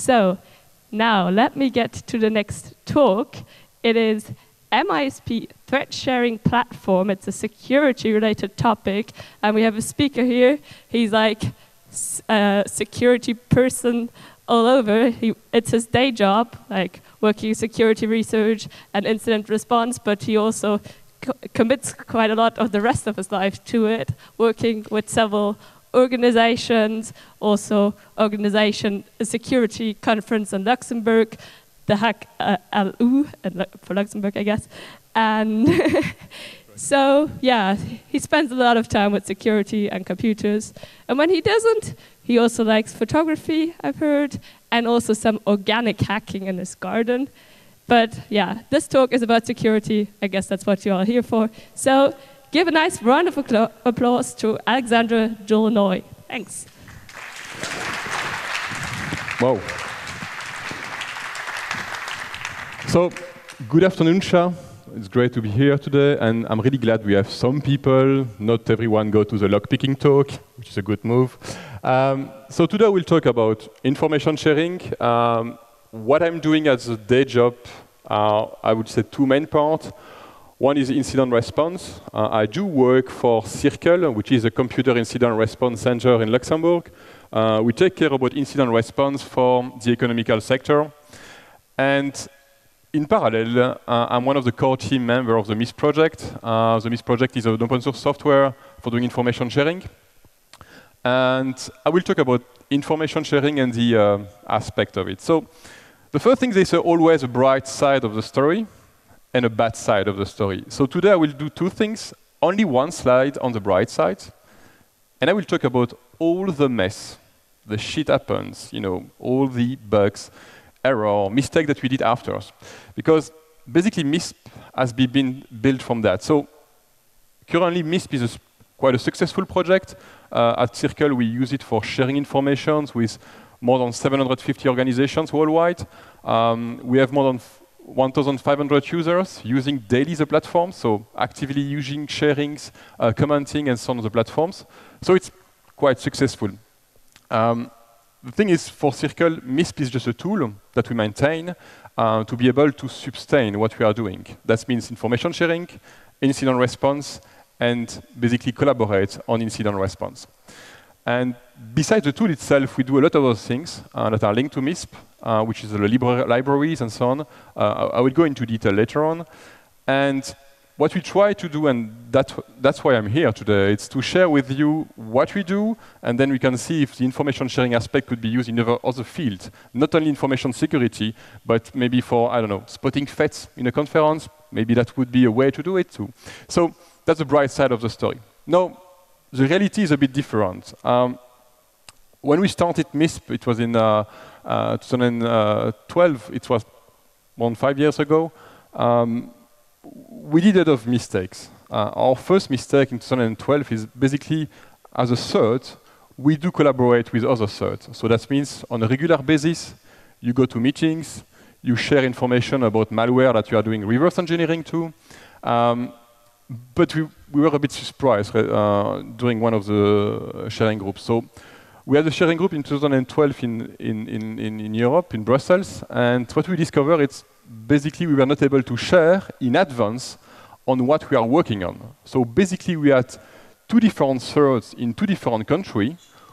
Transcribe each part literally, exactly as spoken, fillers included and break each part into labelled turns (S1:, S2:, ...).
S1: So now let me get to the next talk. It is M I S P Threat Sharing Platform. It's a security-related topic, and we have a speaker here. He's like a security person all over. He, it's his day job, like working security research and incident response, but he also co commits quite a lot of the rest of his life to it, working with several organizations, also organization a security conference in Luxembourg, the Hack uh, L U for Luxembourg, I guess. And so, yeah, he spends a lot of time with security and computers. And when he doesn't, he also likes photography, I've heard, and also some organic hacking in his garden. But yeah, this talk is about security. I guess that's what you're all here for. So give a nice round of applause to Alexandre Dulnoy. Thanks.
S2: Wow. So, good afternoon, Sha. It's great to be here today, and I'm really glad we have some people. Not everyone go to the lockpicking talk, which is a good move. Um, so today we'll talk about information sharing. Um, what I'm doing as a day job, uh, I would say two main parts. One is incident response. Uh, I do work for Circle, which is a computer incident response center in Luxembourg. Uh, we take care about incident response for the economical sector. And in parallel, uh, I'm one of the core team members of the MISP project. Uh, the MISP project is an open source software for doing information sharing. And I will talk about information sharing and the uh, aspect of it. So the first thing, there's always a bright side of the story and a bad side of the story. So today I will do two things, only one slide on the bright side, and I will talk about all the mess, the shit happens, you know, all the bugs, error, mistake that we did after us. Because basically MISP has been built from that. So currently MISP is a, quite a successful project. Uh, at Circle we use it for sharing information with more than seven hundred fifty organizations worldwide. Um, we have more than one thousand five hundred users using daily the platform, so actively using sharings, uh, commenting and so on the platforms. So it's quite successful. Um, The thing is, for Circle, MISP is just a tool that we maintain uh, to be able to sustain what we are doing. That means information sharing, incident response, and basically collaborate on incident response. And besides the tool itself, we do a lot of other things uh, that are linked to MISP, uh, which is the libra libraries and so on. Uh, I will go into detail later on. And what we try to do, and that, that's why I'm here today, it's to share with you what we do, and then we can see if the information sharing aspect could be used in other, other fields. Not only information security, but maybe for, I don't know, spotting threats in a conference. Maybe that would be a way to do it too. So that's the bright side of the story. Now, the reality is a bit different. Um, when we started MISP, it was in uh, uh, twenty twelve, it was more than five years ago. Um, We did a lot of mistakes. Uh, our first mistake in two thousand twelve is basically, as a cert, we do collaborate with other certs. So that means on a regular basis, you go to meetings, you share information about malware that you are doing reverse engineering to. Um, but we, we were a bit surprised uh, during one of the sharing groups. So we had a sharing group in two thousand twelve in, in, in, in Europe, in Brussels, and what we discovered is basically we were not able to share in advance on what we are working on. So basically we had two different certs in two different countries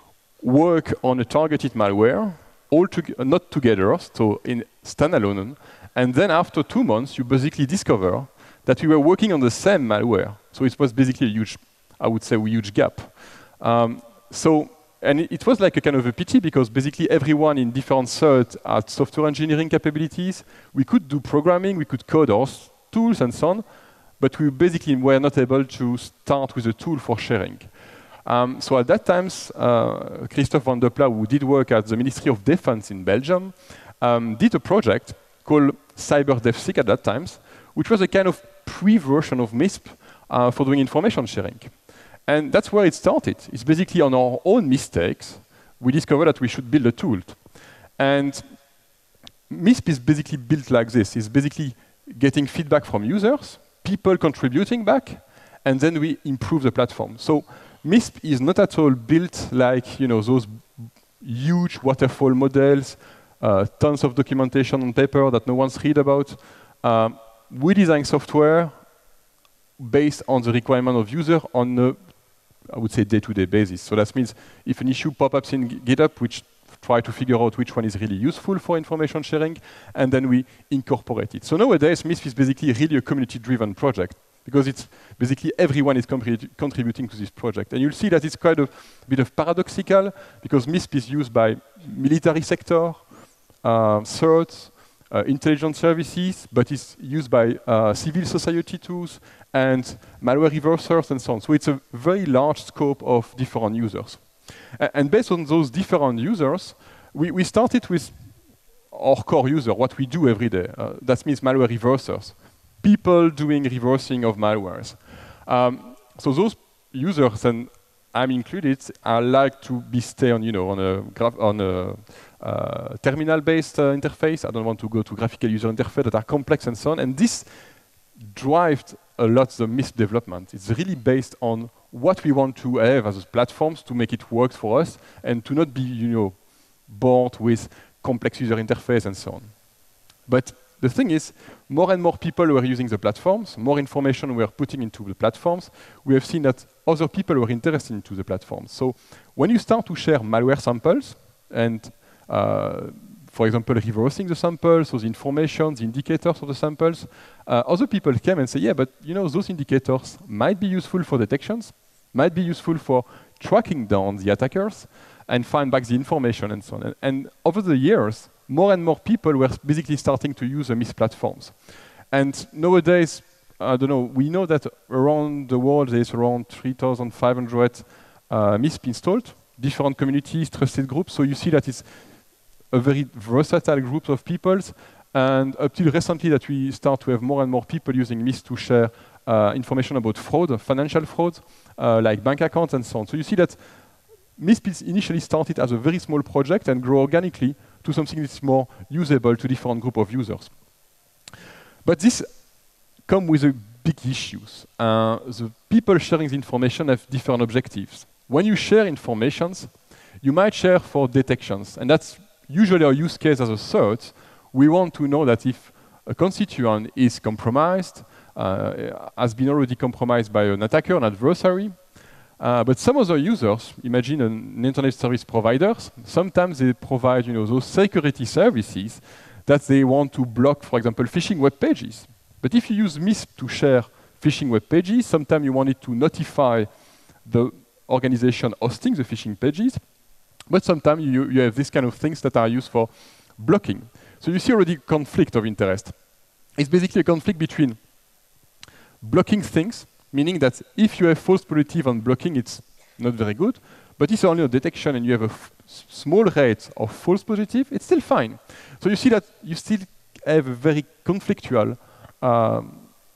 S2: work on a targeted malware, all to, uh, not together, so in standalone, and then after two months you basically discover that we were working on the same malware. So it was basically a huge, I would say, a huge gap. Um, so And it was like a kind of a pity because basically everyone in different certs had software engineering capabilities. We could do programming, we could code our tools and so on, but we basically were not able to start with a tool for sharing. Um, so at that time, uh, Christophe van der Pla, who did work at the Ministry of Defense in Belgium, um, did a project called CyberDefSec at that time, which was a kind of pre-version of MISP uh, for doing information sharing. And that's where it started. It's basically on our own mistakes, we discovered that we should build a tool. And MISP is basically built like this. It's basically getting feedback from users, people contributing back, and then we improve the platform. So MISP is not at all built like you know those huge waterfall models, uh, tons of documentation on paper that no one's read about. Um, we design software based on the requirement of user on a, I would say, day-to-day basis. So that means if an issue pops in GitHub, which try to figure out which one is really useful for information sharing, and then we incorporate it. So nowadays, MISP is basically really a community-driven project, because it's basically everyone is contributing to this project. And you'll see that it's quite a bit of paradoxical, because MISP is used by military sector, uh, certs, uh, intelligence services, but it's used by uh, civil society tools, and malware reversers, and so on. So it's a very large scope of different users. And based on those different users, we, we started with our core user, what we do every day. Uh, that means malware reversers, people doing reversing of malwares. Um, so those users, and I'm included, I like to be stay on, you know, on a, graph, on a uh, terminal-based uh, interface. I don't want to go to graphical user interface that are complex and so on. And this drives a lot the MISP development. It's really based on what we want to have as platforms to make it work for us and to not be, you know, bored with complex user interface and so on. But the thing is, more and more people were using the platforms, more information we are putting into the platforms. We have seen that other people were interested into the platforms. So when you start to share malware samples and, uh, for example, reversing the samples, so the information, the indicators of the samples, uh, other people came and say, yeah, but you know, those indicators might be useful for detections, might be useful for tracking down the attackers and find back the information and so on. And, and over the years, more and more people were basically starting to use the MISP platforms. And nowadays, I don't know, we know that around the world there's around three thousand five hundred uh, MISP installed, different communities, trusted groups. So you see that it's a very versatile group of people. And up till recently that we start to have more and more people using MISP to share uh, information about fraud, financial fraud, uh, like bank accounts and so on. So you see that MISP initially started as a very small project and grew organically to something that's more usable to different group of users. But this comes with a big issues. Uh, the people sharing the information have different objectives. When you share informations, you might share for detections, and that's usually our use case as a cert. We want to know that if a constituent is compromised, uh, has been already compromised by an attacker, an adversary. Uh, but some other users, imagine an internet service provider, sometimes they provide, you know, those security services that they want to block, for example, phishing web pages. But if you use MISP to share phishing web pages, sometimes you want it to notify the organization hosting the phishing pages. But sometimes you, you have these kind of things that are used for blocking. So you see already conflict of interest. It's basically a conflict between blocking things, meaning that if you have false positive on blocking, it's not very good. But if only a detection and you have a f small rate of false positive, it's still fine. So you see that you still have a very conflictual um,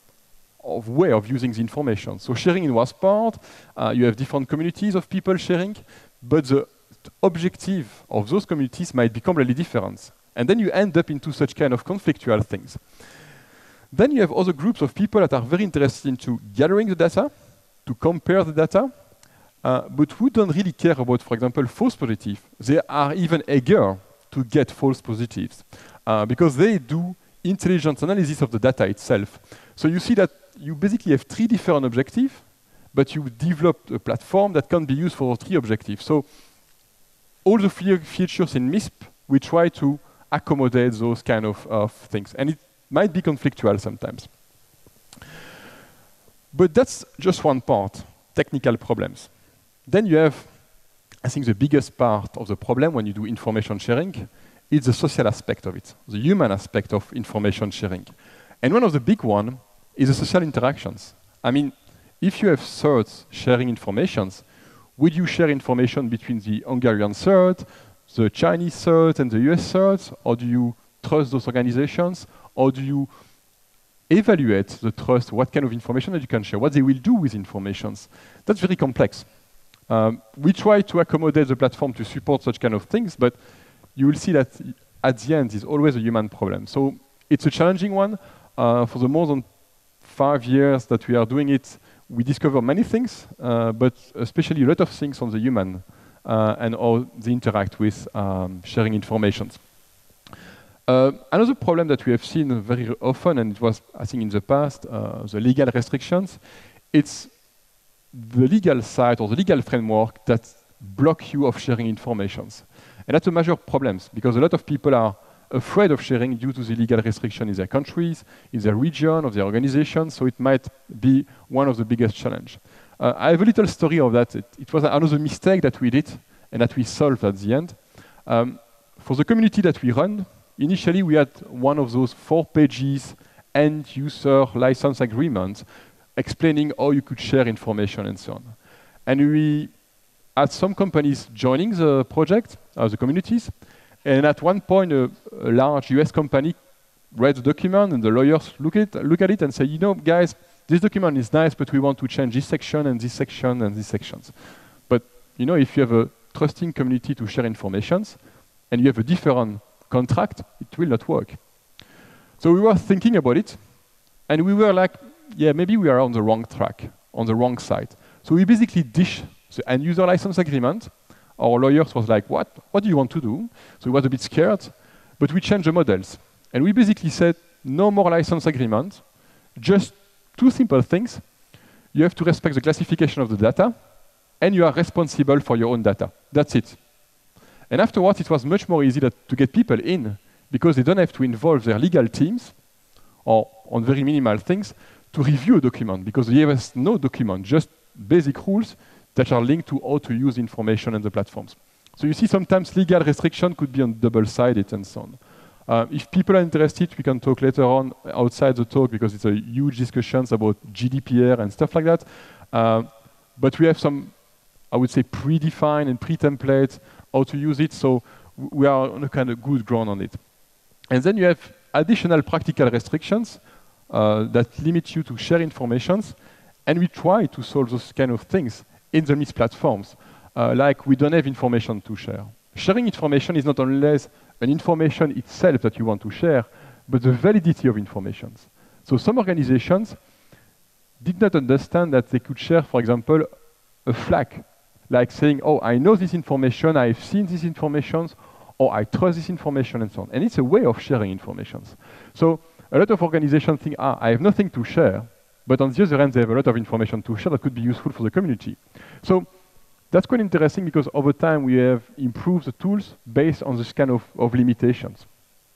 S2: of way of using the information. So sharing in was part, uh, you have different communities of people sharing, but the objective of those communities might be completely different. And then you end up into such kind of conflictual things. Then you have other groups of people that are very interested into gathering the data, to compare the data, uh, but who don't really care about, for example, false positive. They are even eager to get false positives uh, because they do intelligence analysis of the data itself. So you see that you basically have three different objectives, but you developed a platform that can be used for three objectives. So all the features in MISP, we try to accommodate those kind of, of things. And it might be conflictual sometimes. But that's just one part, technical problems. Then you have, I think, the biggest part of the problem when you do information sharing is the social aspect of it, the human aspect of information sharing. And one of the big ones is the social interactions. I mean, if you have certs sharing informations, would you share information between the Hungarian cert, the Chinese cert, and the U S cert, or do you trust those organizations? Or do you evaluate the trust, what kind of information that you can share, what they will do with informations? That's very complex. Um, we try to accommodate the platform to support such kind of things, but you will see that at the end, it's always a human problem. So it's a challenging one. Uh, for the more than five years that we are doing it, we discover many things, uh, but especially a lot of things on the human uh, and how they interact with um, sharing information. Uh, another problem that we have seen very often, and it was, I think, in the past, uh, the legal restrictions, it's the legal side or the legal framework that block you of sharing informations. And that's a major problem, because a lot of people are afraid of sharing due to the legal restriction in their countries, in their region, of their organization, so it might be one of the biggest challenges. Uh, I have a little story of that. It, it was another mistake that we did and that we solved at the end. Um, for the community that we run, initially we had one of those four pages end-user license agreements explaining how you could share information and so on. And we had some companies joining the project, uh, the communities, and at one point a, a large U S company read the document and the lawyers look at, it, look at it and say, you know, guys, this document is nice, but we want to change this section and this section and these sections. But you know, if you have a trusting community to share informations and you have a different contract, it will not work. So we were thinking about it, and we were like, yeah, maybe we are on the wrong track, on the wrong side. So we basically dish the end-user license agreement. Our lawyers was like, what? What do you want to do? So he was a bit scared, but we changed the models. And we basically said, no more license agreement, just two simple things. You have to respect the classification of the data, and you are responsible for your own data. That's it. And afterwards, it was much more easy that, to get people in, because they don't have to involve their legal teams, or on very minimal things, to review a document, because they have no document, just basic rules that are linked to how to use information in the platforms. So you see sometimes legal restriction could be on double-sided and so on. Uh, if people are interested, we can talk later on outside the talk, because it's a huge discussions about G D P R and stuff like that. Uh, but we have some, I would say, predefined and pre-templates how to use it, so we are on a kind of good ground on it. And then you have additional practical restrictions uh, that limit you to share informations, and we try to solve those kind of things in the MISP platforms, uh, like we don't have information to share. Sharing information is not only an information itself that you want to share, but the validity of information. So some organizations did not understand that they could share, for example, a flag, like saying, oh, I know this information, I've seen this information, or I trust this information, and so on. And it's a way of sharing information. So a lot of organizations think, ah, I have nothing to share, but on the other hand, they have a lot of information to share that could be useful for the community. So that's quite interesting, because over time we have improved the tools based on this kind of, of limitations.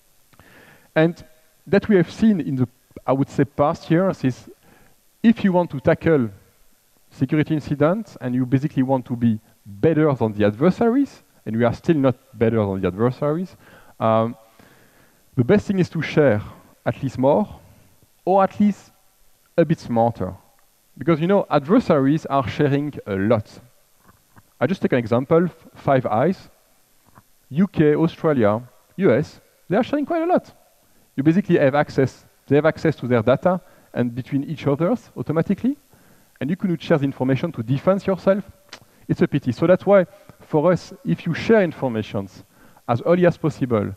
S2: And that we have seen in the, I would say, past years is, if you want to tackle security incidents and you basically want to be better than the adversaries, and we are still not better than the adversaries, um, the best thing is to share at least more, or at least a bit smarter. Because, you know, adversaries are sharing a lot. I just take an example, Five Eyes, U K, Australia, U S, they are sharing quite a lot. You basically have access, they have access to their data and between each others automatically, and you could share the information to defend yourself. It's a pity. So that's why, for us, if you share information as early as possible,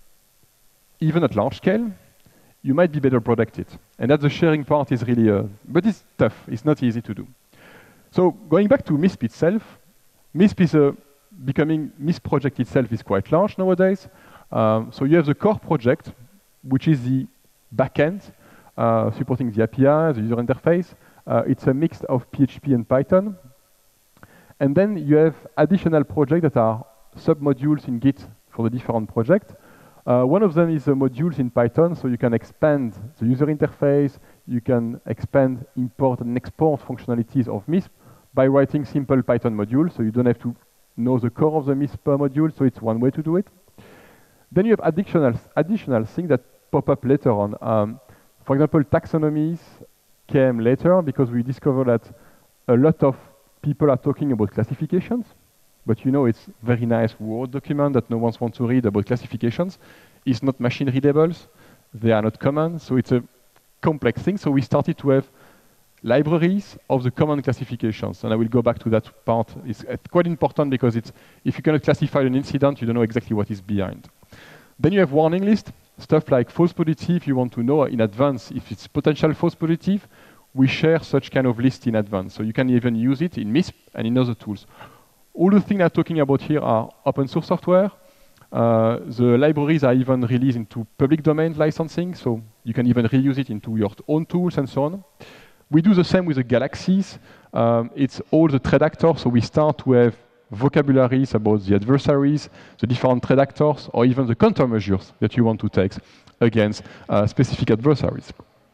S2: even at large scale, you might be better protected. And that the sharing part is really, uh, but it's tough. It's not easy to do. So going back to MISP itself, MISP is a becoming, MISP project itself is quite large nowadays. Um, so you have the core project, which is the backend, uh, supporting the A P I, the user interface. Uh, it's a mix of P H P and Python. And then you have additional projects that are sub-modules in Git for the different projects. Uh, one of them is the modules in Python, so you can expand the user interface, you can expand, import, and export functionalities of MISP by writing simple Python modules, so you don't have to know the core of the MISP module, so it's one way to do it. Then you have additional, additional things that pop up later on. Um, for example, taxonomies came later because we discovered that a lot of people are talking about classifications, but you know it's very nice Word document that no one wants to read about classifications. It's not machine readables, they are not common, so it's a complex thing. So we started to have libraries of the common classifications, and I will go back to that part. It's quite important because it's, if you cannot classify an incident, you don't know exactly what is behind. Then you have warning list, stuff like false positive. You want to know in advance if it's potential false positive. We share such kind of list in advance, so you can even use it in MISP and in other tools. All the things I'm talking about here are open source software. Uh, the libraries are even released into public domain licensing, so you can even reuse it into your own tools and so on. We do the same with the galaxies. Um, it's all the threat actors, so we start to have vocabularies about the adversaries, the different threat actors, or even the countermeasures that you want to take against uh, specific adversaries.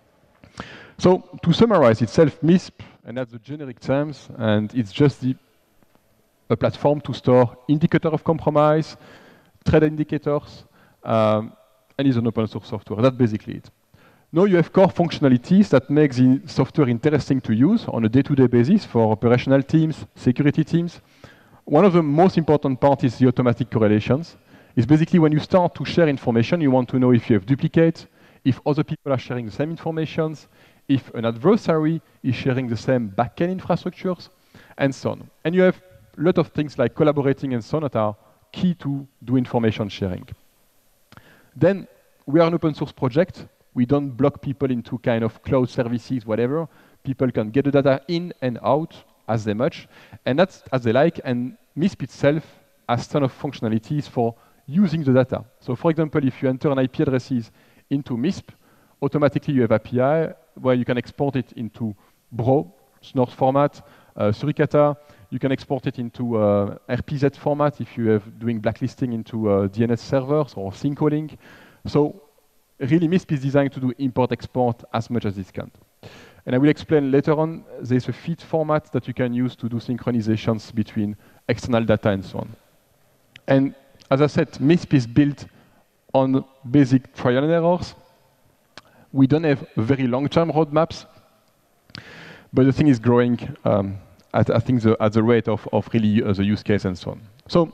S2: So to summarize itself, MISP, and that's the generic terms, and it's just the, a platform to store indicator of compromise, threat indicators, um, and is an open source software. That's basically it. Now you have core functionalities that make the software interesting to use on a day-to-day basis for operational teams, security teams. One of the most important parts is the automatic correlations. It's basically when you start to share information, you want to know if you have duplicates, if other people are sharing the same information, if an adversary is sharing the same backend infrastructures, and so on. And you have a lot of things like collaborating and so on that are key to do information sharing. Then we are an open source project. We don't block people into kind of cloud services, whatever. People can get the data in and out as they much, and that's as they like. And MISP itself has ton of functionalities for using the data. So for example, if you enter an I P addresses into MISP, automatically you have A P I where you can export it into B R O, Snort format, uh, Suricata. You can export it into uh, R P Z format if you have doing blacklisting into uh, D N S servers or syncoding. So really, MISP is designed to do import-export as much as it can. And I will explain later on, there's a feed format that you can use to do synchronizations between external data and so on. And as I said, MISP is built on basic trial and errors. We don't have very long-term roadmaps, but the thing is growing um, at, I think, the, at the rate of, of really uh, the use case and so on. So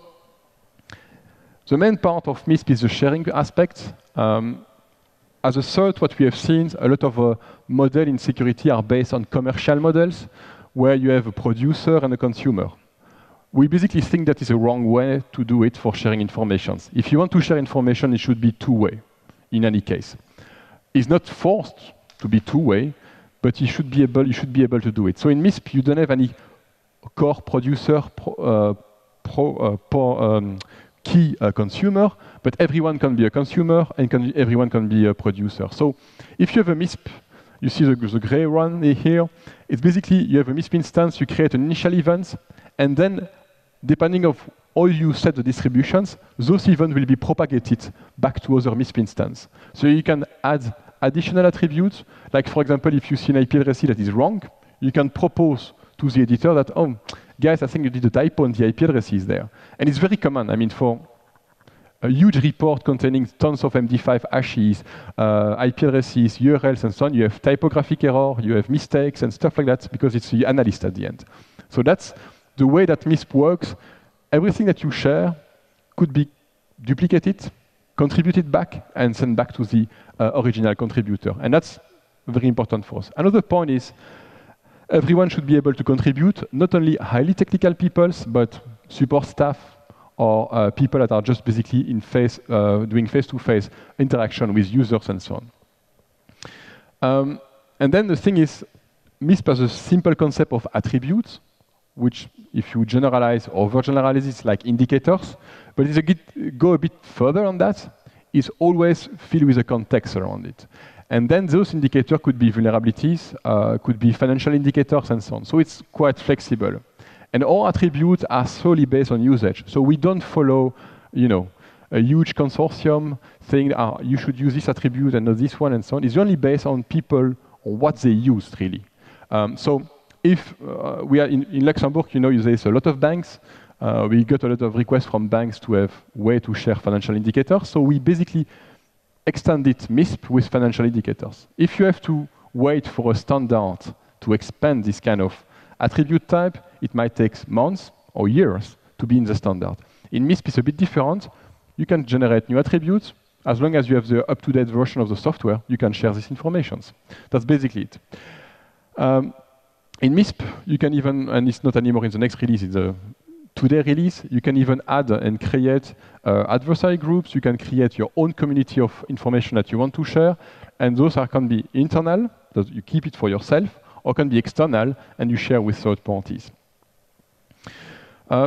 S2: the main part of MISP is the sharing aspect. Um, As a third, what we have seen, a lot of uh, models in security are based on commercial models, where you have a producer and a consumer. We basically think that is a wrong way to do it for sharing information. If you want to share information, it should be two-way, in any case. It's not forced to be two-way, but you should be able, you should be able to do it. So in MISP, you don't have any core producer, pro, uh, pro, uh, pro, um, key uh, consumer, but everyone can be a consumer and can, everyone can be a producer. So if you have a MISP, you see the, the gray one here, it's basically you have a MISP instance, you create an initial event, and then depending on how you set the distributions, those events will be propagated back to other MISP instance. So you can add additional attributes, like for example, if you see an I P address that is wrong, you can propose to the editor that, oh, guys, I think you did a typo on the I P addresses there. And it's very common. I mean, for a huge report containing tons of M D five hashes, uh, I P addresses, U R Ls, and so on, you have typographic error, you have mistakes, and stuff like that, because it's the analyst at the end. So that's the way that MISP works. Everything that you share could be duplicated, contributed back, and sent back to the uh, original contributor. And that's very important for us. Another point is, everyone should be able to contribute, not only highly technical people, but support staff or uh, people that are just basically in face, uh, doing face-to-face interaction with users and so on. Um, and then the thing is, MISP has a simple concept of attributes, which if you generalize or overgeneralize, it's like indicators. But if you go a bit further on that, it's always filled with a context around it. And then those indicators could be vulnerabilities, uh, could be financial indicators, and so on. So it's quite flexible. And all attributes are solely based on usage. So we don't follow, you know, a huge consortium saying, ah, you should use this attribute and not this one, and so on. It's only based on people, or what they used, really. Um, so if uh, we are in, in Luxembourg, you know, there's a lot of banks. Uh, we got a lot of requests from banks to have way to share financial indicators. So we basically extended MISP with financial indicators. If you have to wait for a standard to expand this kind of attribute type, it might take months or years to be in the standard. In MISP, it's a bit different. You can generate new attributes. As long as you have the up-to-date version of the software, you can share these informations. That's basically it. Um, in MISP, you can even, and it's not anymore in the next release, it's a today release, you can even add and create uh, adversary groups. You can create your own community of information that you want to share. And those are, can be internal, that you keep it for yourself, or can be external, and you share with third parties. Um,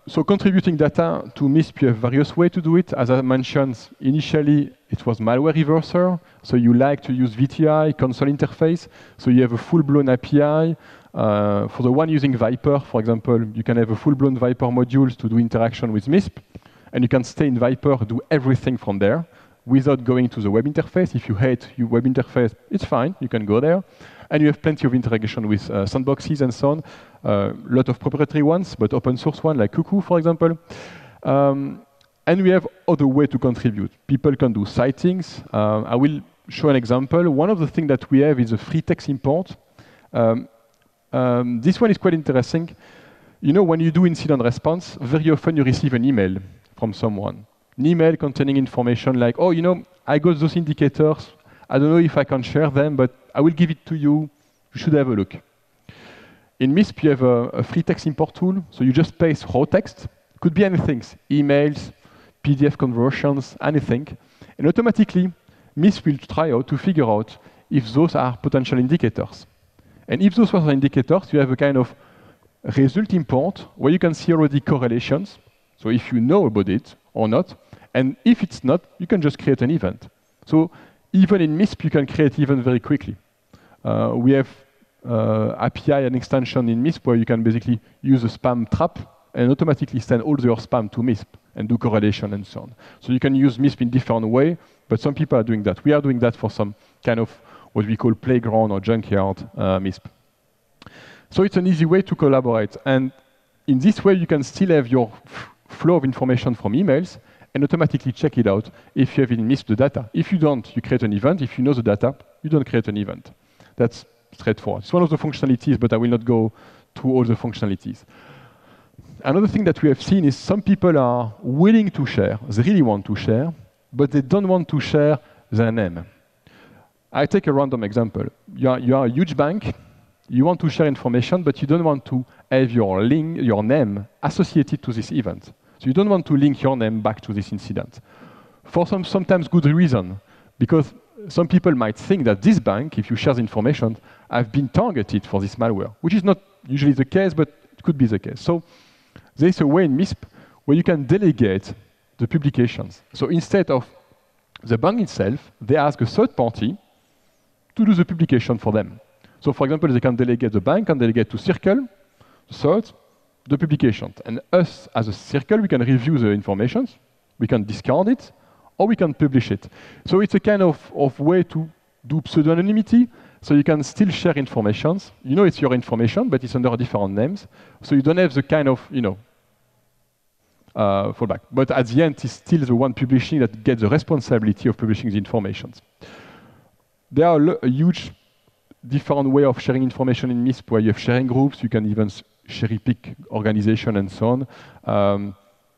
S2: so contributing data to MISP, you have various ways to do it. As I mentioned, initially it was malware reverser. So you like to use V T I, console interface. So you have a full-blown A P I. Uh, for the one using Viper, for example, you can have a full-blown Viper modules to do interaction with MISP. And you can stay in Viper, do everything from there without going to the web interface. If you hate your web interface, it's fine. You can go there. And you have plenty of integration with uh, sandboxes and so on. A uh, lot of proprietary ones, but open source one like Cuckoo, for example. Um, and we have other way to contribute. People can do sightings. Uh, I will show an example. One of the things that we have is a free text import. Um, um, this one is quite interesting. You know, when you do incident response, very often you receive an email from someone. An email containing information like, oh, you know, I got those indicators. I don't know if I can share them, but I will give it to you. You should have a look. In MISP, you have a, a free text import tool. So you just paste raw text. Could be anything, emails, P D F conversions, anything. And automatically, MISP will try out to figure out if those are potential indicators. And if those are indicators, you have a kind of result import where you can see already correlations. So if you know about it or not. And if it's not, you can just create an event. So even in MISP, you can create event very quickly. Uh, we have uh, A P I and extension in MISP where you can basically use a spam trap and automatically send all your spam to MISP and do correlation and so on. So you can use MISP in different way, but some people are doing that. We are doing that for some kind of what we call playground or junkyard uh, MISP. So it's an easy way to collaborate. And in this way, you can still have your flow of information from emails and automatically check it out if you have in MISP the data. If you don't, you create an event. If you know the data, you don't create an event. That's straightforward. It's one of the functionalities, but I will not go through all the functionalities. Another thing that we have seen is some people are willing to share, they really want to share, but they don't want to share their name. I take a random example. You are, you are a huge bank, you want to share information, but you don't want to have your link, your name associated to this event. So you don't want to link your name back to this incident. For some sometimes good reason, because some people might think that this bank, if you share the information, have been targeted for this malware, which is not usually the case, but it could be the case. So there's a way in MISP where you can delegate the publications. So instead of the bank itself, they ask a third party to do the publication for them. So for example, they can delegate the bank, can delegate to Circle, the third, the publication. And us, as a Circle, we can review the information, we can discard it, or we can publish it. So it's a kind of, of way to do pseudo-anonymity, so you can still share information. You know it's your information, but it's under different names. So you don't have the kind of, you know, uh, fallback. But at the end, it's still the one publishing that gets the responsibility of publishing the information. There are a huge different way of sharing information in MISP where you have sharing groups, you can even cherry pick organization and so on. Um,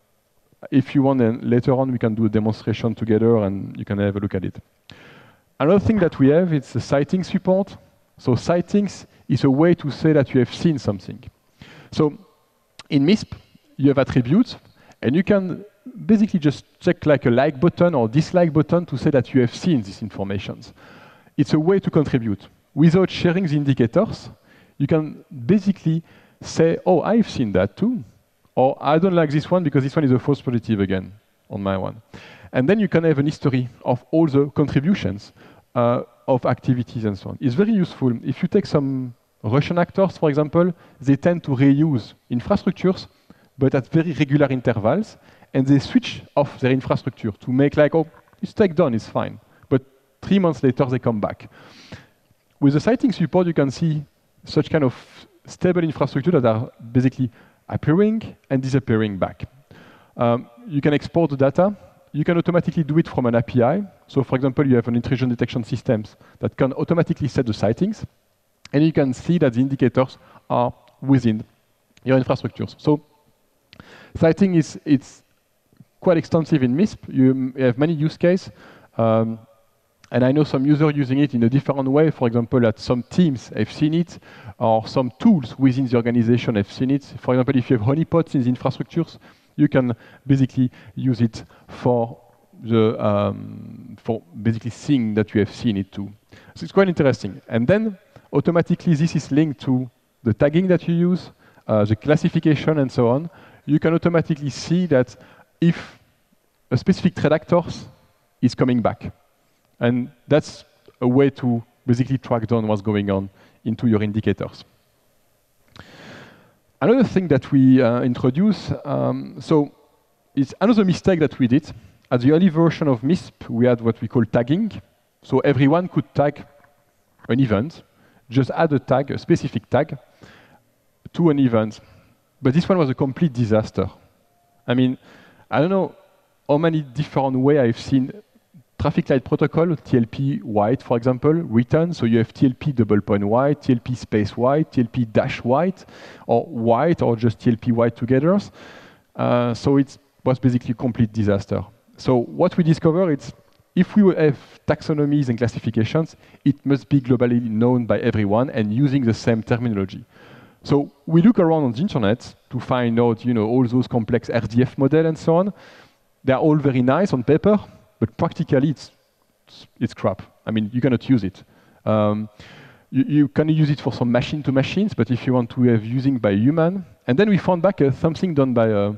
S2: if you want, then later on we can do a demonstration together and you can have a look at it. Another thing that we have is the citing support. So citings is a way to say that you have seen something. So in MISP, you have attributes, and you can basically just check like a like button or dislike button to say that you have seen these informations. It's a way to contribute. Without sharing the indicators, you can basically say, oh, I've seen that too. Or I don't like this one because this one is a false positive again on my one. And then you can have an history of all the contributions uh, of activities and so on. It's very useful. If you take some Russian actors, for example, they tend to reuse infrastructures, but at very regular intervals, and they switch off their infrastructure to make like, oh, it's take down, it's fine. But three months later, they come back. With the citing support, you can see such kind of stable infrastructure that are basically appearing and disappearing back. Um, you can export the data. You can automatically do it from an A P I. So for example, you have an intrusion detection systems that can automatically set the citings. And you can see that the indicators are within your infrastructures. So citing is it's quite extensive in MISP. You have many use cases. Um, and I know some users using it in a different way. For example, that some teams have seen it, or some tools within the organization have seen it. For example, if you have honeypots in the infrastructures, you can basically use it for the um, for basically seeing that you have seen it too. So it's quite interesting. And then automatically this is linked to the tagging that you use, uh, the classification, and so on. you can automatically see that if a specific threat actor is coming back. And that's a way to basically track down what's going on into your indicators. Another thing that we uh, introduce, um, so it's another mistake that we did. At the early version of M I S P, we had what we call tagging. So everyone could tag an event, just add a tag, a specific tag, to an event. But this one was a complete disaster. I mean, I don't know how many different ways I've seen traffic light protocol, T L P white, for example, written. So you have T L P double point white, T L P space white, T L P dash white, or white, or just T L P white together. Uh, so it was basically a complete disaster. So what we discovered is if we have taxonomies and classifications, it must be globally known by everyone and using the same terminology. So we look around on the internet to find out, you know, all those complex R D F models and so on. They're all very nice on paper, but practically it's, it's crap. I mean, you cannot use it. Um, you, you can use it for some machine to machines, but if you want to have using by human, and then we found back uh, something done by uh,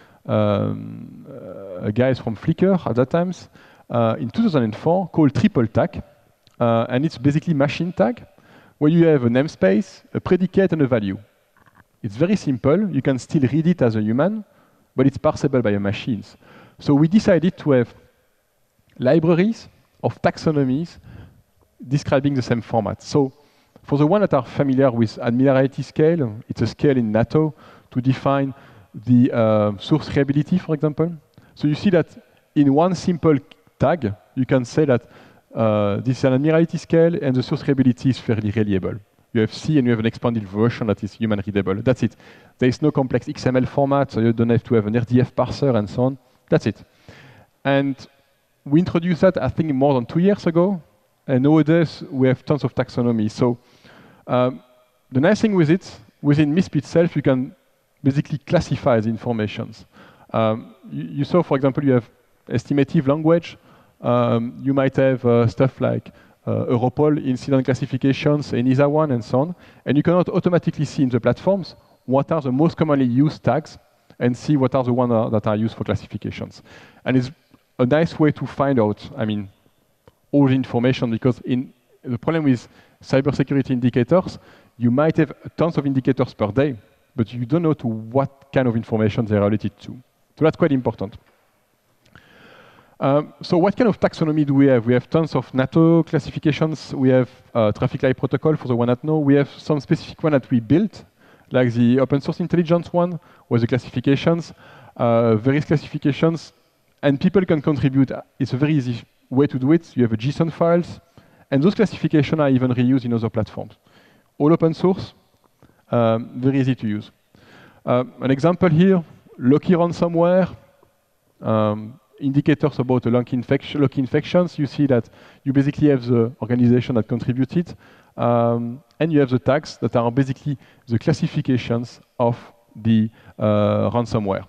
S2: um, uh, guys from Flickr at that time uh, in two thousand four called triple tag, uh, and it's basically machine tag, where you have a namespace, a predicate, and a value. It's very simple. You can still read it as a human, but it's parsable by a machines. So we decided to have libraries of taxonomies describing the same format. So for the one that are familiar with Admiralty scale, it's a scale in NATO to define the uh, source reliability, for example. So you see that in one simple tag, you can say that uh, this is an Admiralty scale and the source reliability is fairly reliable. You have C and you have an expanded version that is human readable. That's it. There is no complex X M L format, so you don't have to have an R D F parser and so on. That's it. And we introduced that, I think, more than two years ago. And nowadays, we have tons of taxonomy. So um, the nice thing with it, within M I S P itself, you can basically classify the informations. Um, you, you saw, for example, you have estimative language. Um, you might have uh, stuff like uh, Europol incident classifications, ENISA one, and so on. And you cannot automatically see in the platforms what are the most commonly used tags and see what are the ones that are used for classifications. And it's a nice way to find out, I mean, all the information, because in the problem with cybersecurity indicators, you might have tons of indicators per day, but you don't know to what kind of information they're related to. So that's quite important. Um, so what kind of taxonomy do we have? We have tons of NATO classifications. We have uh, traffic light protocol for the one that know. We have some specific one that we built, like the open source intelligence one, with the classifications, uh, various classifications, and people can contribute. It's a very easy way to do it. You have a JSON files, and those classifications are even reused in other platforms. All open source, um, very easy to use. Uh, an example here, Locky ransomware, um, indicators about a Locky infection, Locky infections. You see that you basically have the organization that contributed, um, and you have the tags that are basically the classifications of the uh, ransomware.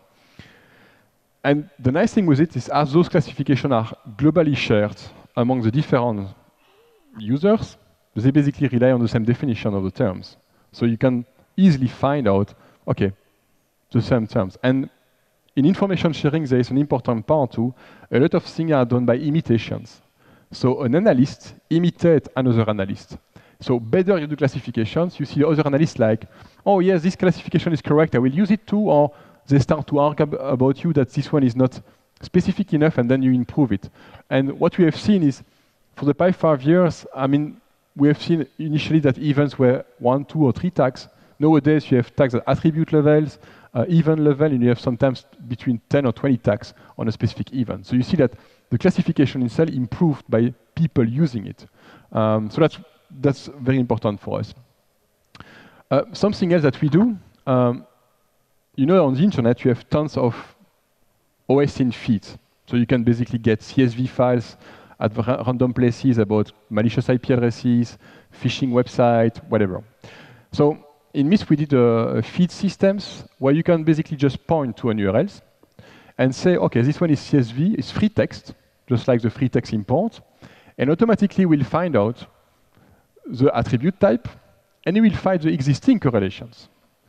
S2: And the nice thing with it is, as those classifications are globally shared among the different users, they basically rely on the same definition of the terms. So you can easily find out, okay, the same terms. And in information sharing, there is an important part too. A lot of things are done by imitations. So an analyst imitates another analyst. So better you do classifications, you see other analysts like, oh yes, this classification is correct, I will use it too, or they start to argue about you that this one is not specific enough, and then you improve it. And what we have seen is, for the past five years, I mean, we have seen initially that events were one, two, or three tags. Nowadays, you have tags at attribute levels, uh, event level, and you have sometimes between ten or twenty tags on a specific event. So you see that the classification itself improved by people using it. Um, so that's, that's very important for us. Uh, something else that we do, um, you know, on the internet, you have tons of O S I N feeds. So you can basically get C S V files at ra random places about malicious I P addresses, phishing website, whatever. So in M I S P, we did a, a feed systems where you can basically just point to an U R Ls and say, okay, this one is C S V, it's free text, just like the free text import, and automatically we'll find out the attribute type, and it will find the existing correlations.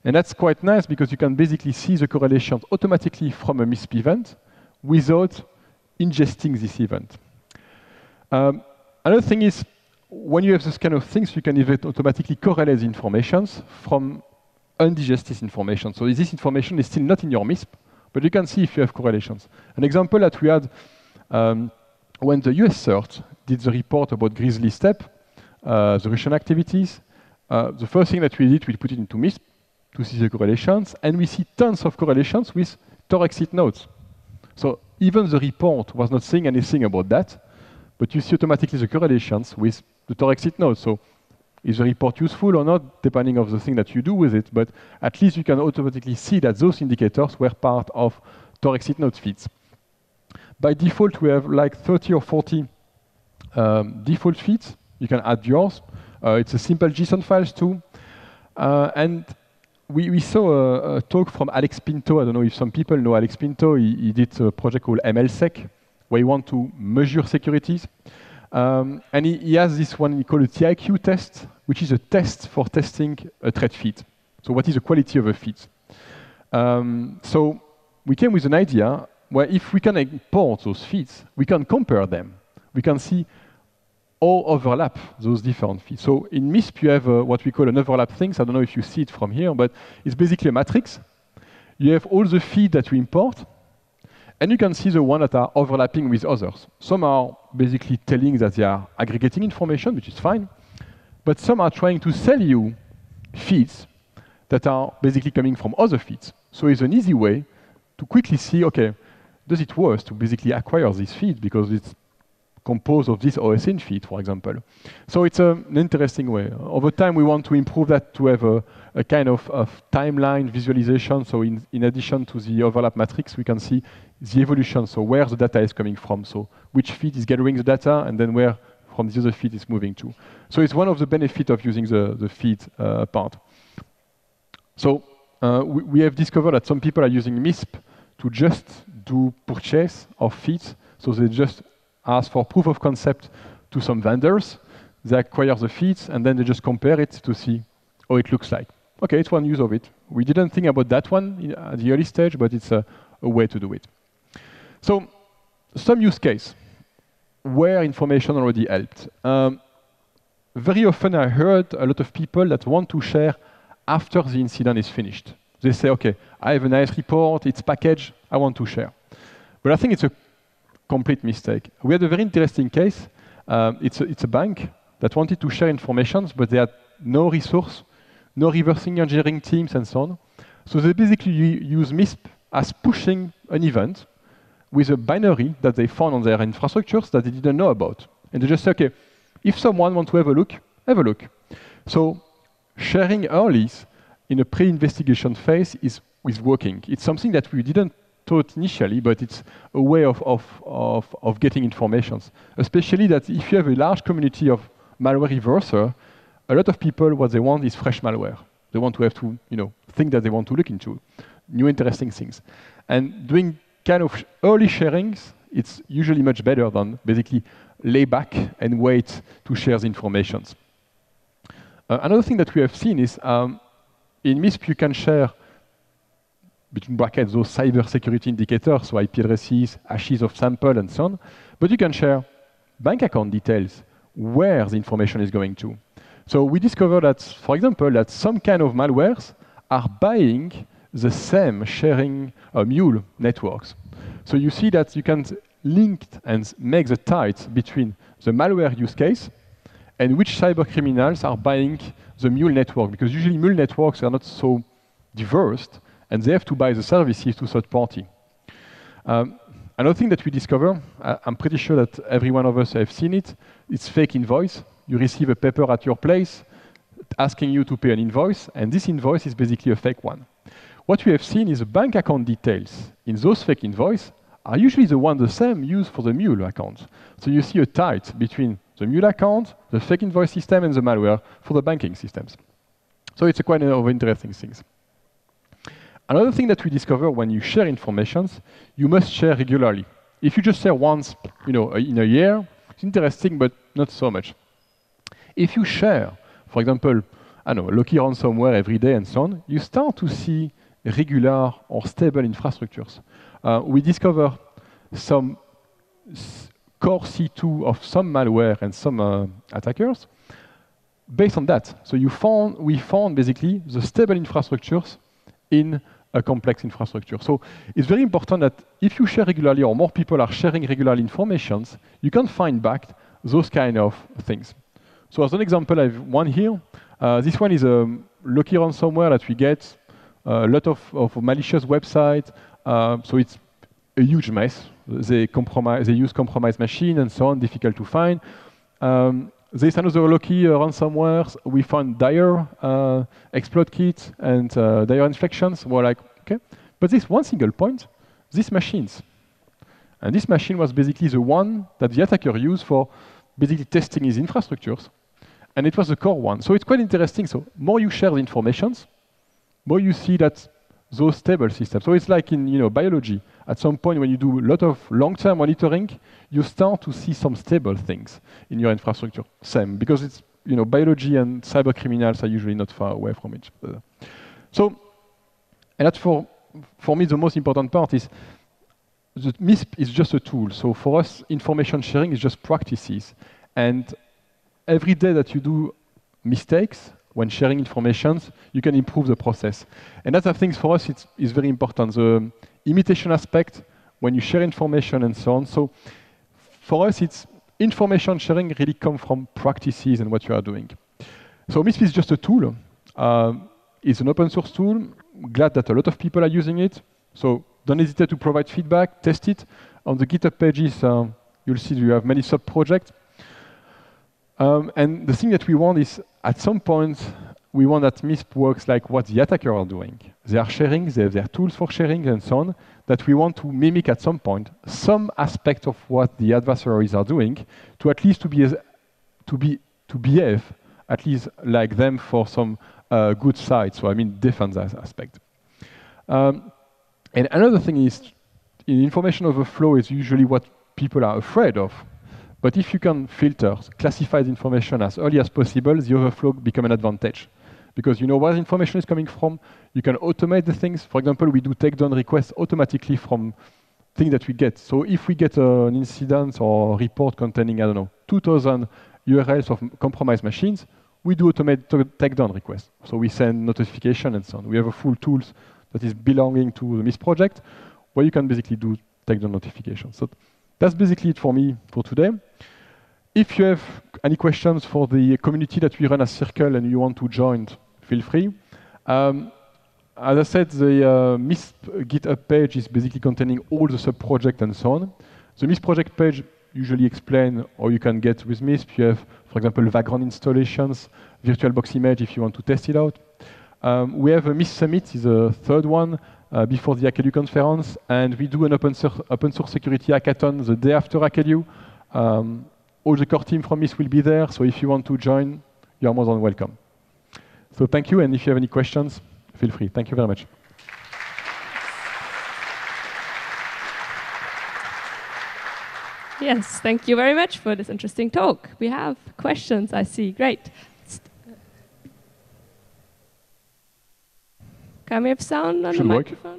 S2: And that's quite nice because you can basically see the correlations automatically from a M I S P event without ingesting this event. Um, another thing is, when you have this kind of things, you can even automatically correlate the informations from undigested information. So this information is still not in your M I S P, but you can see if you have correlations. An example that we had um, when the U S CERT did the report about Grizzly Steppe, uh, the Russian activities, uh, the first thing that we did, we put it into M I S P to see the correlations, and we see tons of correlations with Torexit nodes. So even the report was not saying anything about that, but you see automatically the correlations with the Torexit node. So is the report useful or not, depending on the thing that you do with it, but at least you can automatically see that those indicators were part of Torexit node feeds. By default, we have like thirty or forty um, default feeds. You can add yours. Uh, it's a simple JSON files too. Uh, and we, we saw a, a talk from Alex Pinto. I don't know if some people know Alex Pinto. He, he did a project called M L sec, where he wants to measure securities. Um, and he, he has this one he called a T I Q test, which is a test for testing a thread feed. So what is the quality of a feed? Um, so we came with an idea where if we can import those feeds, we can compare them. We can see all overlap those different feeds. So in M I S P, you have uh, what we call an overlap things. I don't know if you see it from here, but it's basically a matrix. You have all the feeds that we import, and you can see the ones that are overlapping with others. Some are basically telling that they are aggregating information, which is fine, but some are trying to sell you feeds that are basically coming from other feeds. So it's an easy way to quickly see, okay, does it worth to basically acquire this feed because it's composed of this O S N feed, for example. So it's a, an interesting way. Over time, we want to improve that to have a, a kind of, of timeline visualization. So in, in addition to the overlap matrix, we can see the evolution, so where the data is coming from. So which feed is gathering the data, and then where from the other feed is moving to. So it's one of the benefits of using the, the feed uh, part. So uh, we, we have discovered that some people are using M I S P to just do purchase of feeds. So they just ask for proof of concept to some vendors. They acquire the feeds, and then they just compare it to see how it looks like. Okay, it's one use of it. We didn't think about that one in, at the early stage, but it's a, a way to do it. So some use case where information already helped. Um, very often I heard a lot of people that want to share after the incident is finished. They say, okay, I have a nice report, it's packaged, I want to share. But I think it's a complete mistake. We had a very interesting case. Um, it's, a, it's a bank that wanted to share information, but they had no resource, no reversing engineering teams, and so on. So they basically use M I S P as pushing an event with a binary that they found on their infrastructures that they didn't know about. And they just say, okay, if someone wants to have a look, have a look. So sharing early in a pre-investigation phase is, is working. It's something that we didn't thought initially, but it's a way of, of, of, of getting information. Especially that if you have a large community of malware reverser, a lot of people, what they want is fresh malware. They want to have to, you know, think that they want to look into new interesting things. And doing kind of early sharings, it's usually much better than basically lay back and wait to share the information. Uh, another thing that we have seen is um, in M I S P you can share between brackets those cyber security indicators, so I P addresses, hashes of sample, and so on. But you can share bank account details, where the information is going to. So we discovered that, for example, that some kind of malwares are buying the same sharing uh, mule networks. So you see that you can link and make the ties between the malware use case and which cyber criminals are buying the mule network, because usually mule networks are not so diverse, and they have to buy the services to third party. Um, another thing that we discover, uh, I'm pretty sure that every one of us have seen it, it's fake invoice. You receive a paper at your place asking you to pay an invoice, and this invoice is basically a fake one. What we have seen is the bank account details in those fake invoices are usually the one the same used for the mule account. So you see a tie between the mule account, the fake invoice system, and the malware for the banking systems. So it's a quite of interesting things. Another thing that we discover when you share information, you must share regularly. If you just share once, you know, in a year, it's interesting, but not so much. If you share, for example, I don't know, lucky ransomware every day and so on, you start to see regular or stable infrastructures. Uh, we discover some core C two of some malware and some uh, attackers based on that. So you found, we found basically the stable infrastructures in a complex infrastructure. So it's very important that if you share regularly or more people are sharing regularly informations, you can find back those kind of things. So as an example, I have one here. Uh, this one is a lucky ransomware that we get, a lot of, of malicious websites. Uh, so it's a huge mess. They compromise, they use compromised machine and so on, difficult to find. Um, There's another lucky uh, ransomware. We found dire uh, exploit kits and uh, dire infections. We're like, okay. But this one single point, these machines. And this machine was basically the one that the attacker used for basically testing his infrastructures. And it was the core one. So it's quite interesting. So more you share the informations, more you see that those stable systems. So it's like in you know, biology. At some point when you do a lot of long-term monitoring, you start to see some stable things in your infrastructure. Same, because it's, you know, biology and cyber criminals are usually not far away from each other. So, and that's for, for me the most important part is the M I S P is just a tool. So for us, information sharing is just practices. And every day that you do mistakes, when sharing information, you can improve the process. And that's the things for us, it's, it's very important. The imitation aspect, when you share information and so on. So for us, it's information sharing really comes from practices and what you are doing. So M I S P is just a tool. Uh, it's an open source tool. Glad that a lot of people are using it. So don't hesitate to provide feedback, test it. On the GitHub pages, uh, you'll see you have many sub-projects. Um, and the thing that we want is, at some point, we want that M I S P works like what the attacker are doing. They are sharing, they have their tools for sharing and so on, that we want to mimic at some point some aspect of what the adversaries are doing to at least to be, to be, to behave at least like them for some uh, good side. So I mean defense aspect. Um, and another thing is, in information overflow is usually what people are afraid of. But if you can filter, classify the information as early as possible, the overflow become an advantage. Because you know where the information is coming from, you can automate the things. For example, we do takedown requests automatically from things that we get. So if we get uh, an incident or report containing, I don't know, two thousand U R Ls of compromised machines, we do automate takedown requests. So we send notification and so on. We have a full tools that is belonging to the M I S project, where you can basically do takedown notifications. So that's basically it for me for today. If you have any questions for the community that we run as Circle and you want to join, feel free. Um, as I said, the uh, M I S P GitHub page is basically containing all the sub-projects and so on. The M I S project page usually explains how you can get with M I S P. You have, for example, Vagrant installations, VirtualBox image if you want to test it out. Um, we have a M I S Summit, is a third one, uh, before the Hackelu conference, and we do an open source, open source security hackathon the day after Hackelu. Um, all the core team from M I S will be there, so if you want to join, you are more than welcome. So thank you, and if you have any questions, feel free. Thank you very much.
S1: Yes, thank you very much for this interesting talk. We have questions, I see. Great. Can we have sound on
S2: Should
S1: the
S2: work.
S1: microphone?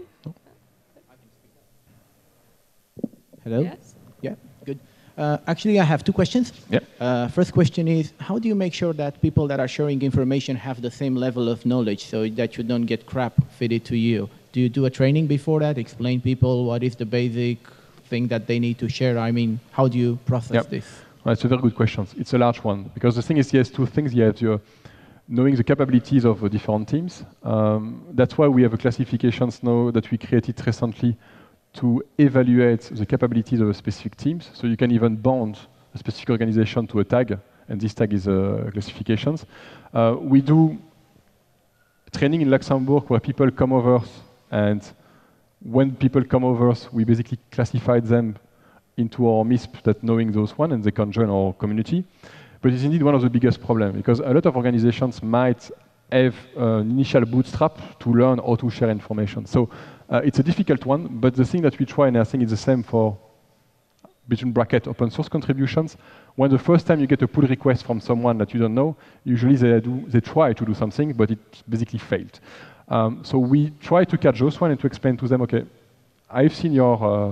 S3: Hello?
S1: Yes.
S3: Yeah, good. Uh, actually, I have two questions.
S2: Yeah.
S3: Uh, first question is, how do you make sure that people that are sharing information have the same level of knowledge so that you don't get crap fitted to you? Do you do a training before that? Explain people what is the basic thing that they need to share? I mean, how do you process
S2: Yep.
S3: this?
S2: Well, it's a very good question. It's a large one. Because the thing is, yes, two things. You have your knowing the capabilities of the different teams. Um, that's why we have a classifications now that we created recently to evaluate the capabilities of a specific teams. So you can even bond a specific organization to a tag, and this tag is uh, classifications. Uh, we do training in Luxembourg where people come over, and when people come over, we basically classify them into our M I S P that knowing those one, and they can join our community. But it's indeed one of the biggest problems, because a lot of organizations might have an initial bootstrap to learn how to share information. So uh, it's a difficult one, but the thing that we try, and I think it's the same for between bracket open source contributions. When the first time you get a pull request from someone that you don't know, usually they do they try to do something, but it basically failed. Um, so we try to catch those one and to explain to them, okay, I've seen your uh,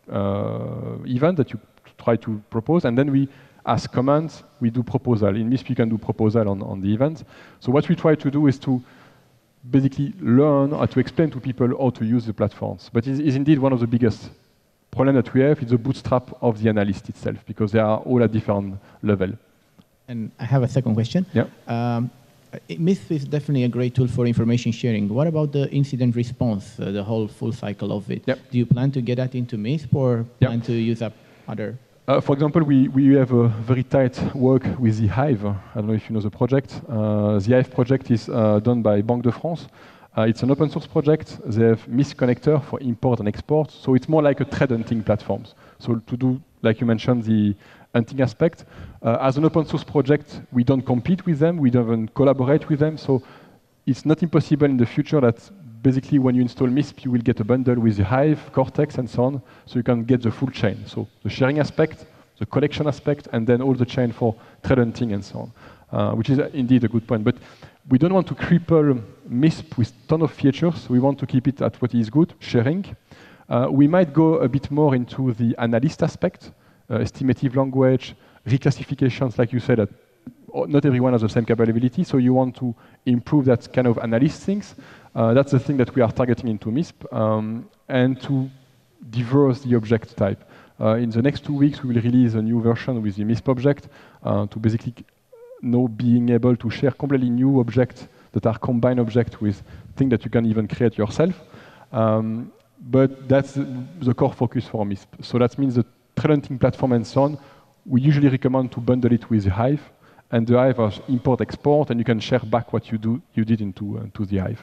S2: uh, event that you try to propose, and then we ask comments, we do proposal. In MISP, you can do proposal on, on the event. So what we try to do is to basically learn or to explain to people how to use the platforms. But it is indeed one of the biggest problems that we have. It's the bootstrap of the analyst itself, because they are all at different level.
S3: And I have a second question.
S2: Yeah.
S3: Um, MISP is definitely a great tool for information sharing. What about the incident response, uh, the whole full cycle of it?
S2: Yep.
S3: Do you plan to get that into MISP or
S2: Yep.
S3: plan to use up other?
S2: Uh, for example, we, we have a very tight work with the Hive. I don't know if you know the project. Uh, the Hive project is uh, done by Banque de France. Uh, it's an open source project. They have MISP connector for import and export. So it's more like a thread hunting platform. So to do, like you mentioned, the hunting aspect. Uh, as an open source project, we don't compete with them. We don't collaborate with them. So it's not impossible in the future that basically when you install MISP, you will get a bundle with the Hive, Cortex, and so on, so you can get the full chain. So the sharing aspect, the collection aspect, and then all the chain for thread hunting and so on, uh, which is indeed a good point. But we don't want to cripple MISP with a ton of features. We want to keep it at what is good, sharing. Uh, we might go a bit more into the analyst aspect, uh, estimative language, reclassifications, like you said, that not everyone has the same capability, so you want to improve that kind of analyst things. Uh, that's the thing that we are targeting into MISP, um, and to diverse the object type. Uh, in the next two weeks, we will release a new version with the MISP object uh, to basically know being able to share completely new objects that are combined objects with things that you can even create yourself. Um, but that's the, the core focus for MISP. So that means the thread hunting platform and so on, we usually recommend to bundle it with the Hive, and the Hive has import export, and you can share back what you do you did into uh, to the Hive.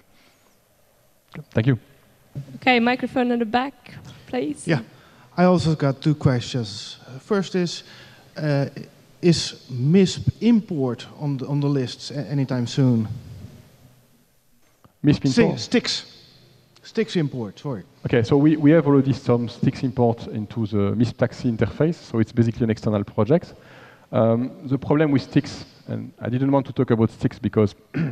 S2: Thank you.
S1: Okay, microphone in the back, please.
S4: Yeah, I also got two questions. Uh, First is, uh, is MISP import on the, on the lists a- anytime soon?
S2: MISP
S4: Sti-
S2: import.
S4: Stix. Stix import, sorry.
S2: Okay, so we, we have already some Stix import into the MISP taxi interface, so it's basically an external project. Um, the problem with Stix, and I didn't want to talk about Stix because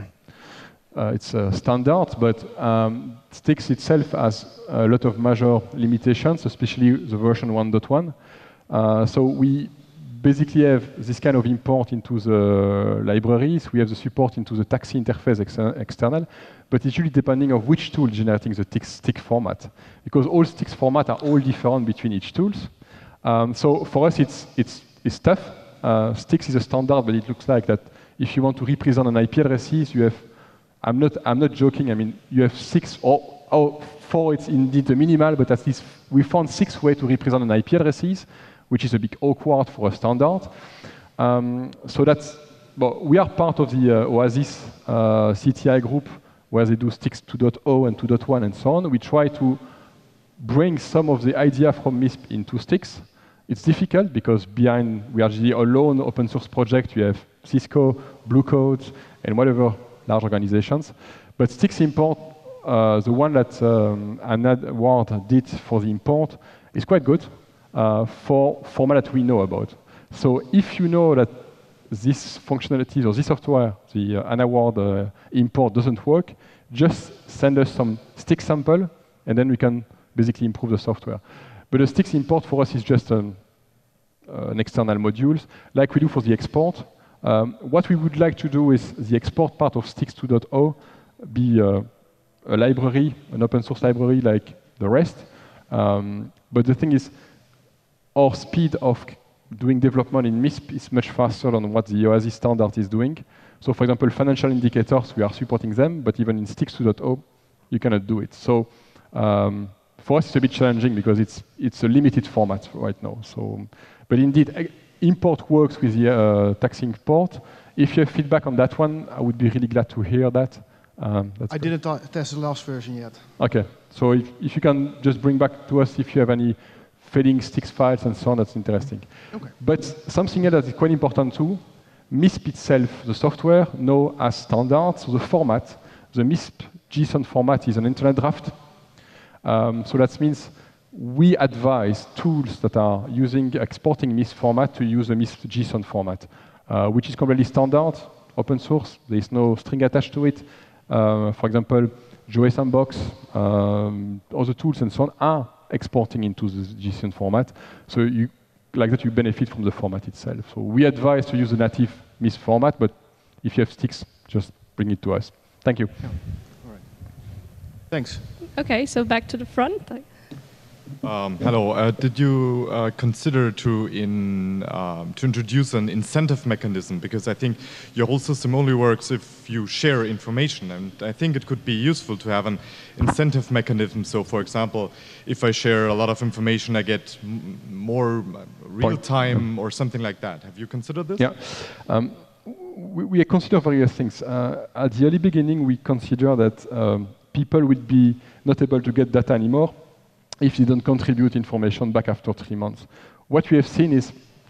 S2: uh, it's a standard, but um, Stix itself has a lot of major limitations, especially the version one point one. Uh, so we basically have this kind of import into the libraries. We have the support into the taxi interface ex external, but it's really depending on which tool generating the Stix format, because all Stix formats are all different between each tools. Um, so for us, it's, it's, it's tough. Uh, Stix is a standard, but it looks like that if you want to represent an I P addresses, you have, I'm not, I'm not joking, I mean, you have six, or, or four, it's indeed a minimal, but at least we found six ways to represent an I P addresses, which is a bit awkward for a standard. Um, so that's, well, we are part of the uh, Oasis uh, C T I group, where they do Stix two point oh and two point one and so on. We try to bring some of the idea from MISP into Stix. It's difficult because behind, we are usually a lone open source project. You have Cisco, Blue Coat, and whatever large organizations. But Stix import, uh, the one that um, Anad Ward did for the import, is quite good uh, for format that we know about. So if you know that this functionality or this software, the uh, Anna Ward uh, import doesn't work, just send us some Stix sample, and then we can basically improve the software. But the Stix import for us is just um, uh, an external module, like we do for the export. Um, what we would like to do is the export part of Stix two point oh be uh, a library, an open source library like the rest. Um, but the thing is, our speed of doing development in MISP is much faster than what the Oasis standard is doing. So for example, financial indicators, we are supporting them, but even in Stix two point oh, you cannot do it. So um, for us, it's a bit challenging because it's it's a limited format right now. So, but indeed, import works with the uh, taxi import. If you have feedback on that one, I would be really glad to hear that. Um, that's
S4: I
S2: good.
S4: didn't test the last version yet.
S2: Okay, so if, if you can just bring back to us if you have any fading Stix files and so on, that's interesting.
S4: Okay.
S2: But something else that is quite important too, MISP itself, the software, now as standard, so the format, the MISP JSON format is an internet draft. Um, so that means we advise tools that are using exporting MISP format to use a MISP JSON format, uh, which is completely standard, open source. There is no string attached to it. Uh, for example, Joe Sandbox, um, other tools and so on are exporting into the JSON format. So you, like that, you benefit from the format itself. So we advise to use the native MISP format, but if you have sticks, just bring it to us. Thank you.
S4: Yeah. All right. Thanks.
S1: Okay, so back to the front.
S5: Um, hello. Uh, did you uh, consider to in um, to introduce an incentive mechanism? Because I think your whole system only works if you share information, and I think it could be useful to have an incentive mechanism. So, for example, if I share a lot of information, I get m more real time or something like that. Have you considered this?
S2: Yeah. Um, we, we consider various things. Uh, at the early beginning, we consider that um, people would be not able to get data anymore if they don't contribute information back after three months. What we have seen is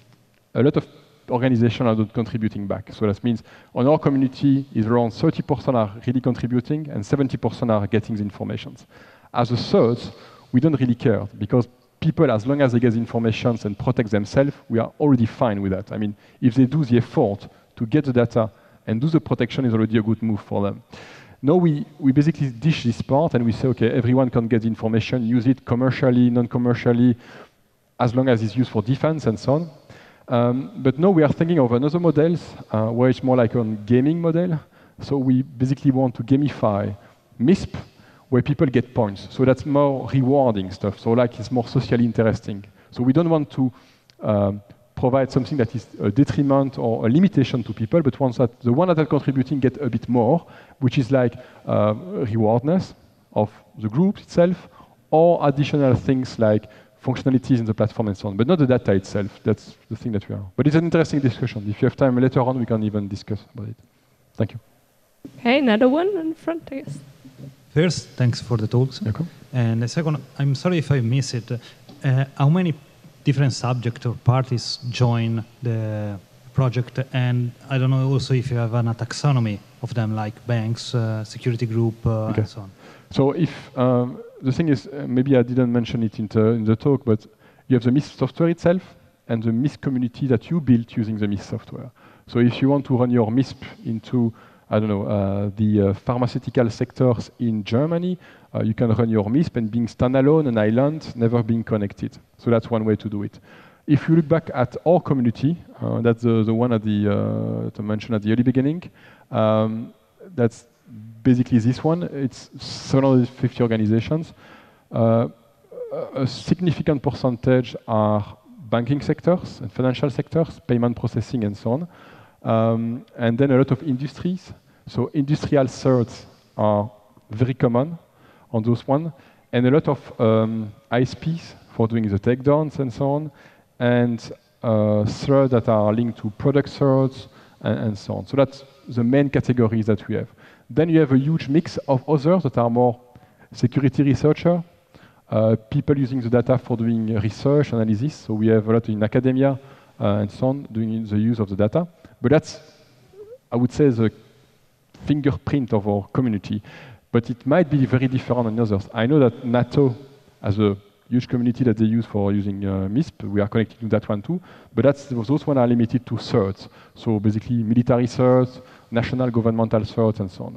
S2: a lot of organizations are not contributing back. So that means on our community is around thirty percent are really contributing and seventy percent are getting the information. As a third, we don't really care because people, as long as they get the information and protect themselves, we are already fine with that. I mean, if they do the effort to get the data and do the protection is already a good move for them. Now we, we basically dish this part and we say, okay, everyone can get the information, use it commercially, non-commercially, as long as it's used for defense and so on. Um, but now we are thinking of another models uh, where it's more like a gaming model. So we basically want to gamify MISP where people get points. So that's more rewarding stuff. So like it's more socially interesting. So we don't want to um, provide something that is a detriment or a limitation to people, but ones that the one that are contributing get a bit more, which is like uh, rewardness of the group itself, or additional things like functionalities in the platform and so on, but not the data itself. That's the thing that we are. But it's an interesting discussion. If you have time later on, we can even discuss about it. Thank you.
S1: Okay, another one in front, I guess.
S6: First, thanks for the talks.
S2: Welcome.
S6: And the second, I'm sorry if I miss it. Uh, how many different subjects or parties join the project? And I don't know also if you have a taxonomy of them, like banks, uh, security group, uh,
S2: okay.
S6: and so on.
S2: So if, um, the thing is, uh, maybe I didn't mention it in the, in the talk, but you have the MISP software itself and the MISP community that you built using the MISP software. So if you want to run your MISP into, I don't know, uh, the uh, pharmaceutical sectors in Germany, uh, you can run your MISP and being standalone, an island, never being connected. So that's one way to do it. If you look back at our community, uh, that's the, the one at the, uh, to mention at the early beginning, um, that's basically this one. It's seven hundred fifty organizations. Uh, a significant percentage are banking sectors and financial sectors, payment processing and so on. Um, and then a lot of industries. So industrial certs are very common on those one. And a lot of um, I S Ps for doing the takedowns and so on. And uh, certs that are linked to product certs and, and so on. So that's the main categories that we have. Then you have a huge mix of others that are more security researcher, uh, people using the data for doing research, analysis. So we have a lot in academia uh, and so on, doing the use of the data. But that's, I would say, the fingerprint of our community. But it might be very different than others. I know that NATO has a huge community that they use for using uh, MISP. We are connected to that one too. But that's, those ones are limited to certs. So basically military certs, national governmental certs, and so on.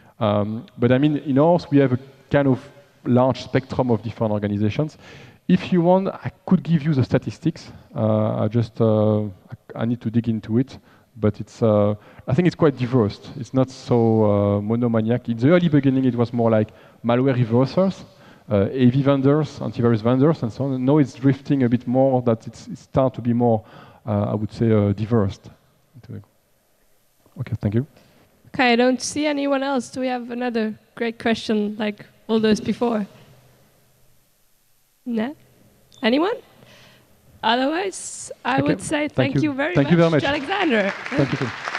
S2: Um, but I mean, in ours, we have a kind of large spectrum of different organizations. If you want, I could give you the statistics. Uh, I just, uh, I need to dig into it. But it's, uh, I think it's quite diverse. It's not so uh, monomaniac. In the early beginning, it was more like malware reversers, uh, A V vendors, antivirus vendors, and so on. Now it's drifting a bit more. That it's, it starts to be more, uh, I would say, uh, diverse. Okay, thank you.
S1: Okay, I don't see anyone else. Do we have another great question like all those before? No? Anyone? Otherwise, I
S2: okay.
S1: would say thank,
S2: thank you.
S1: you very
S2: thank
S1: much,
S2: you very much,
S1: Alexander.
S2: Thank you.